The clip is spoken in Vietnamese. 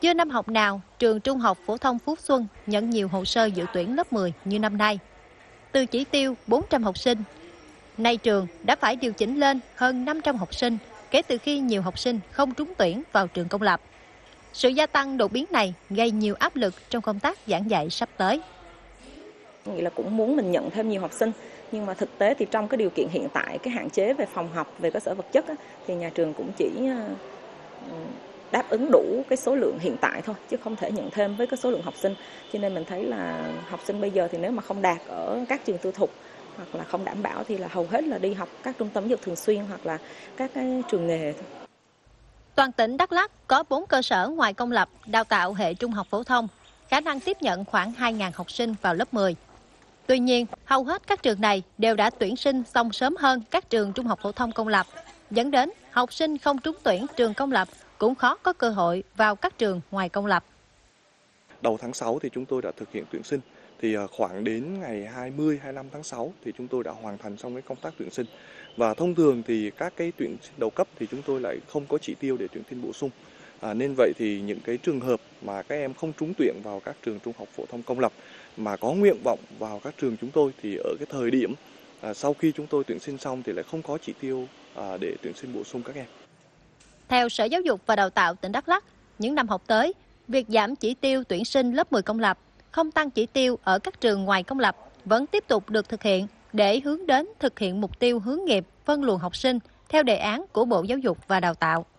Chưa năm học nào, trường Trung học phổ thông Phú Xuân nhận nhiều hồ sơ dự tuyển lớp 10 như năm nay. Từ chỉ tiêu 400 học sinh, nay trường đã phải điều chỉnh lên hơn 500 học sinh kể từ khi nhiều học sinh không trúng tuyển vào trường công lập. Sự gia tăng đột biến này gây nhiều áp lực trong công tác giảng dạy sắp tới. Nghĩ là cũng muốn mình nhận thêm nhiều học sinh, nhưng mà thực tế thì trong cái điều kiện hiện tại, cái hạn chế về phòng học, về cơ sở vật chất thì nhà trường cũng chỉ đáp ứng đủ cái số lượng hiện tại thôi, chứ không thể nhận thêm với cái số lượng học sinh. Cho nên mình thấy là học sinh bây giờ thì nếu mà không đạt ở các trường tư thục hoặc là không đảm bảo thì là hầu hết là đi học các trung tâm giáo dục thường xuyên hoặc là các cái trường nghề thôi. Toàn tỉnh Đắk Lắk có 4 cơ sở ngoài công lập đào tạo hệ trung học phổ thông, khả năng tiếp nhận khoảng 2.000 học sinh vào lớp 10. Tuy nhiên, hầu hết các trường này đều đã tuyển sinh xong sớm hơn các trường trung học phổ thông công lập, dẫn đến học sinh không trúng tuyển trường công lập cũng khó có cơ hội vào các trường ngoài công lập. Đầu tháng 6 thì chúng tôi đã thực hiện tuyển sinh, thì khoảng đến ngày 20-25 tháng 6 thì chúng tôi đã hoàn thành xong cái công tác tuyển sinh. Và thông thường thì các cái tuyển sinh đầu cấp thì chúng tôi lại không có chỉ tiêu để tuyển sinh bổ sung. Nên vậy thì những cái trường hợp mà các em không trúng tuyển vào các trường trung học phổ thông công lập mà có nguyện vọng vào các trường chúng tôi thì ở cái thời điểm sau khi chúng tôi tuyển sinh xong thì lại không có chỉ tiêu để tuyển sinh bổ sung các em. Theo Sở Giáo dục và Đào tạo tỉnh Đắk Lắk, những năm học tới, việc giảm chỉ tiêu tuyển sinh lớp 10 công lập, không tăng chỉ tiêu ở các trường ngoài công lập vẫn tiếp tục được thực hiện để hướng đến thực hiện mục tiêu hướng nghiệp phân luồng học sinh theo đề án của Bộ Giáo dục và Đào tạo.